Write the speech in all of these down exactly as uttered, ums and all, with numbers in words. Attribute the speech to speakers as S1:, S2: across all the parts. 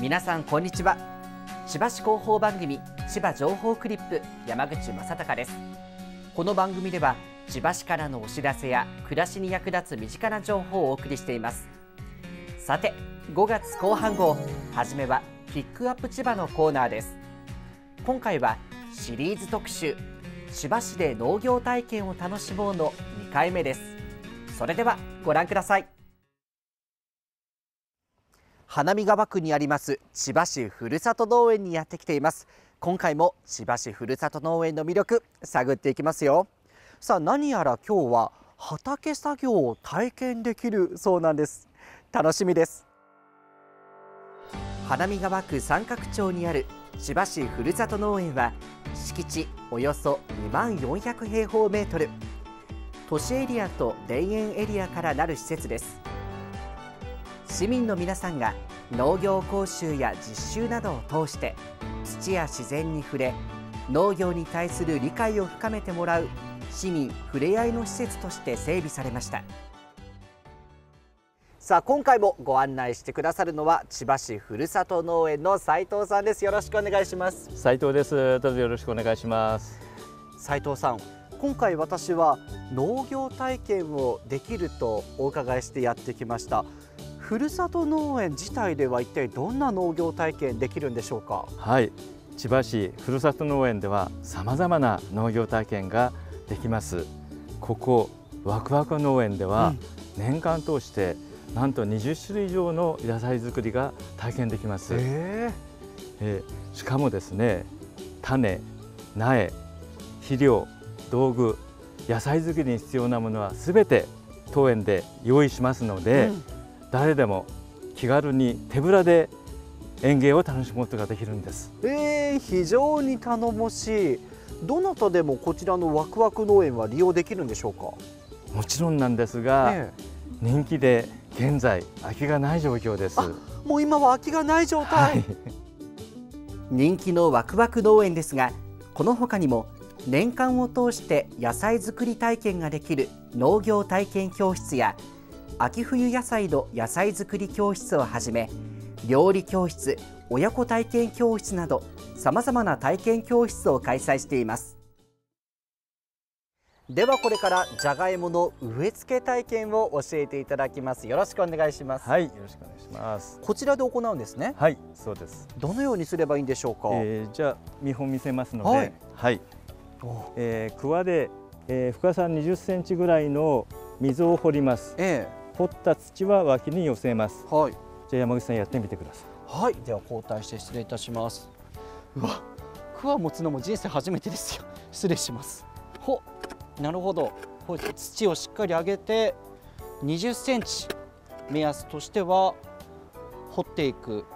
S1: 皆さんこんにちは。千葉市広報番組千葉情報クリップ、山口正孝です。この番組では千葉市からのお知らせや暮らしに役立つ身近な情報をお送りしています。さて、ごがつこう半号、はじめはピックアップ千葉のコーナーです。今回はシリーズ特集、千葉市で農業体験を楽しもうのにかいめです。それではご覧ください。花見川区にあります千葉市ふるさと農園にやってきています。今回も千葉市ふるさと農園の魅力探っていきますよ。さあ、何やら今日は畑作業を体験できるそうなんです。楽しみです。花見川区三角町にある千葉市ふるさと農園は敷地およそにまんよんひゃくへいほうメートル、都市エリアと田園エリアからなる施設です。市民の皆さんが農業講習や実習などを通して土や自然に触れ、農業に対する理解を深めてもらう市民ふれあいの施設として整備されました。さあ、今回もご案内してくださるのは千葉市ふるさと農園の斉藤さんです。よろしくお願いします。
S2: 斉藤です。どうぞよろしくお願いします。
S1: 斉藤さん、今回私は農業体験をできるとお伺いしてやってきました。ふるさと農園自体では一体どんな農業体験できるんでしょうか。
S2: はい、千葉市ふるさと農園ではさまざまな農業体験ができます。ここわくわく農園では年間通してなんとにじゅっしゅるい以上の野菜作りが体験できます。えーえー、しかもですね、種、苗、肥料、道具、野菜作りに必要なものはすべて当園で用意しますので、うん、誰でも気軽に手ぶらで園芸を楽しむことができるんです。
S1: えー、非常に頼もしい。どなたでもこちらのわくわく農園は利用できるんでしょうか。
S2: もちろんなんですが、えー、人気で現在空きがない状況です。
S1: もう今は空きがない状態、はい、人気のわくわく農園ですが、この他にも年間を通して野菜作り体験ができる農業体験教室や秋冬野菜の野菜作り教室をはじめ、料理教室、親子体験教室などさまざまな体験教室を開催しています。ではこれからじゃがいもの植え付け体験を教えていただきます。よろしくお願いします。
S2: はい、よろしくお願いします。
S1: こちらで行うんですね。
S2: はい、そうです。
S1: どのようにすればいいんでしょうか。
S2: えー、じゃあ見本見せますので、はい、はい、えー、桑で、えー、深さにじゅっセンチぐらいの溝を掘ります。えー、掘った土は脇に寄せます。はい、じゃあ山口さんやってみてください。はい、では交代して失礼いたします。うわ、桑持つのも人生初めてですよ。失礼します。ほ、なるほど。土をしっかり上げてにじゅっセンチ目安としては掘っていく。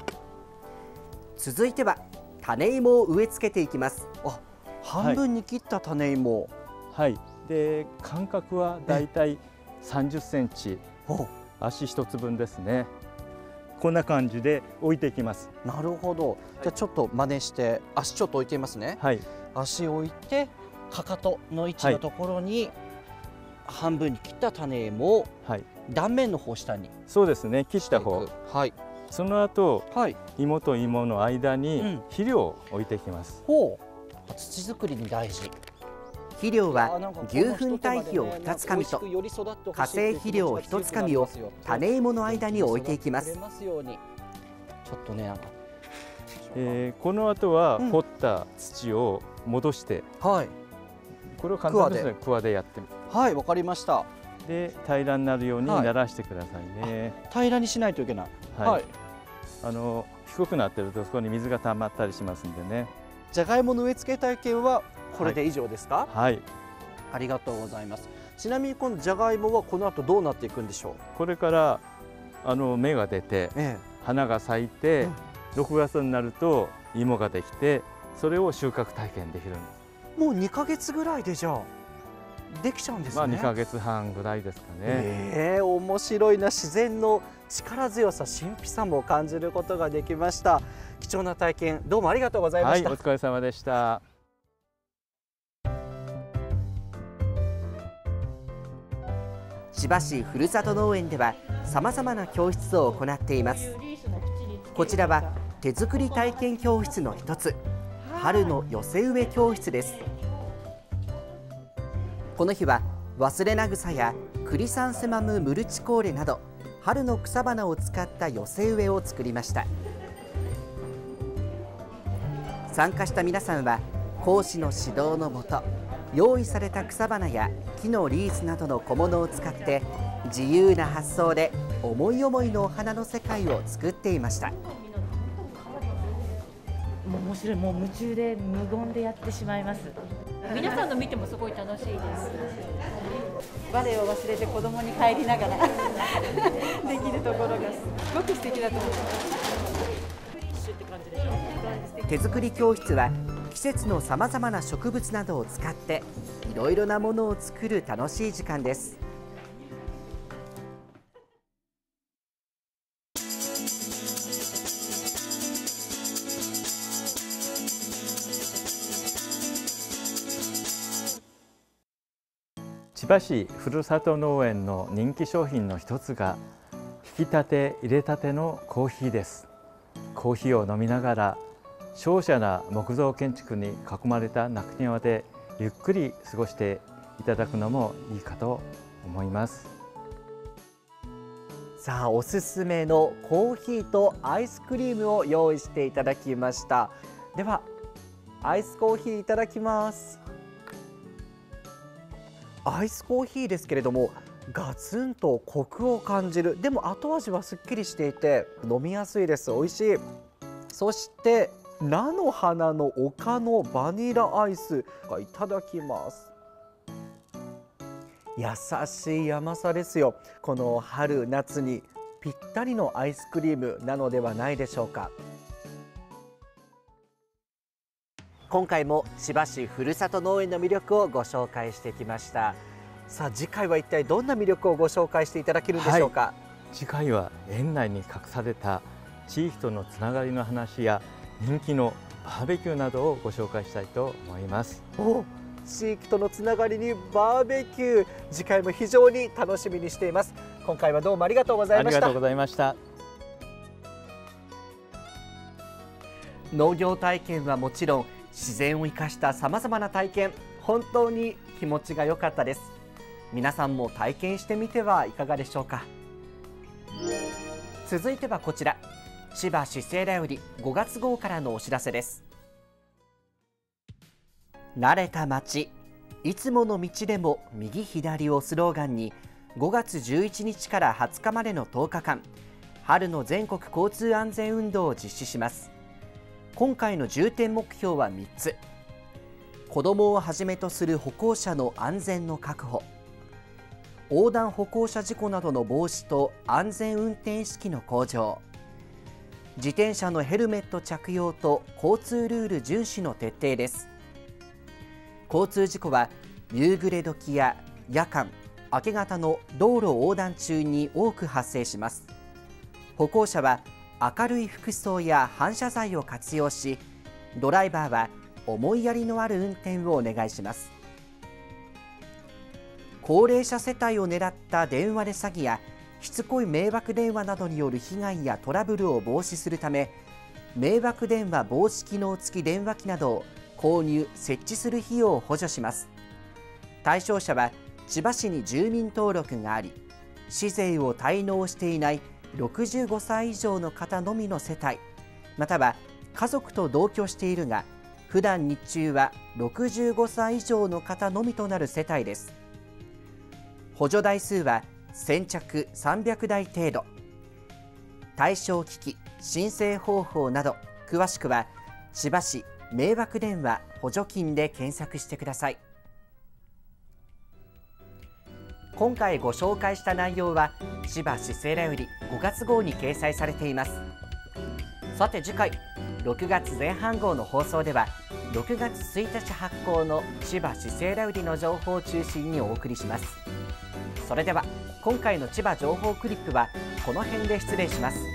S2: 続いては種芋を植え付けていきます。あ、半分に切った種芋。はい、はい、で間隔はだいたいさんじゅっセンチ、足一つ分ですね。こんな感じで置いていきます。なるほど。じゃあちょっと真似して足ちょっと置いてみますね。はい、足を置いてかかとの位置のところに半分に切った種芋を断面の方下に、そうですね、切った方。はい、その後、はい、芋と芋の間に肥料を置いていきます。うん、ほう、土作りに大事。肥料は牛糞堆肥をふたつかみと化成肥料をひとつかみを種芋の間に置いていきます。ちょっとね、えー、この後は掘った土を戻して、うん、はい、これを簡単ですね、桑でやってみる。はい、わかりました。で平らになるようにならしてくださいね。はい、平らにしないといけない。はい、はい、あの低くなってるとそこに水が溜まったりしますんでね。じゃがいもの植え付け体験はこれで以上ですか。はい、はい、ありがとうございます。ちなみにこのじゃがいもはこの後どうなっていくんでしょう。これからあの芽が出て、ええ、花が咲いて、うん、ろくがつになると芋ができて、それを収穫体験できるんです。もうにかげつぐらいでじゃあできちゃうんですね。まあにかげつはんぐらいですかね。えー、面白いな。自然の力強さ、神秘さも感じることができました。貴重な体験どうもありがとうございました。はい、お疲れ様でした。千葉市ふるさと農園ではさまざまな教室を行っています。
S1: こちらは手作り体験教室の一つ、春の寄せ植え教室です。この日は忘れな草やクリサンセマムムルチコーレなど春の草花を使った寄せ植えを作りました。参加した皆さんは講師の指導のもと、用意された草花や木のリースなどの小物を使って自由な発想で思い思いのお花の世界を作っていました。
S3: もう面白い、もう夢中で無言でやってしまいます。
S4: 皆さんの見てもすごい楽しいです。
S5: バレエを忘れて子供に帰りながらできるところがすごく素敵だと思います。
S1: 手作り教室は季節のさまざまな植物などを使っていろいろなものを作る楽しい時間です。
S2: 千葉市ふるさと農園の人気商品の一つが引き立て入れたてのコーヒーです。コーヒーを飲みながら瀟洒な木造建築に囲まれた中庭でゆっくり過ごしていただくのもいいかと思います。
S1: さあ、おすすめのコーヒーとアイスクリームを用意していただきました。ではアイスコーヒーいただきます。アイスコーヒーですけれどもガツンとコクを感じる、でも後味はすっきりしていて飲みやすいです。美味しい。そして菜の花の丘のバニラアイスいただきます。優しい甘さですよ。この春夏にぴったりのアイスクリームなのではないでしょうか。今回も千葉市ふるさと農園の魅力をご紹介してきました。さあ、次回は一体どんな魅力をご紹介していただけるんでしょうか。はい、
S2: 次回は園内に隠された地域とのつながりの話や人気のバーベキューなどをご紹介したいと思います。
S1: お、地域とのつながりにバーベキュー、次回も非常に楽しみにしています。今回はどうもありがとうございました。
S2: ありがとうございました。
S1: 農業体験はもちろん自然を生かしたさまざまな体験、本当に気持ちが良かったです。皆さんも体験してみてはいかがでしょうか。続いてはこちら、千葉市政らよりごがつ号からのお知らせです。慣れた街、いつもの道でも右左をスローガンにごがつじゅういちにちからはつかまでのとおかかん、春の全国交通安全運動を実施します。今回の重点目標はみっつ。子どもをはじめとする歩行者の安全の確保、横断歩行者事故などの防止と安全運転意識の向上、自転車のヘルメット着用と交通ルール遵守の徹底です。交通事故は夕暮れ時や夜間、明け方の道路横断中に多く発生します。歩行者は明るい服装や反射材を活用し、ドライバーは思いやりのある運転をお願いします。高齢者世帯を狙った電話で詐欺やしつこい迷惑電話などによる被害やトラブルを防止するため、迷惑電話防止機能付き電話機などを購入・設置する費用を補助します。対象者は千葉市に住民登録があり、市税を滞納していないろくじゅうごさい以上の方のみの世帯、または家族と同居しているが普段日中はろくじゅうごさい以上の方のみとなる世帯です。補助台数は先着さんびゃくだい程度。対象機器、申請方法など詳しくは千葉市迷惑電話補助金で検索してください。今回ご紹介した内容は千葉市政らよりごがつ号に掲載されています。さて次回ろくがつぜん半号の放送ではろくがつついたち発行の千葉市政らよりの情報を中心にお送りします。それでは今回の千葉情報クリップはこの辺で失礼します。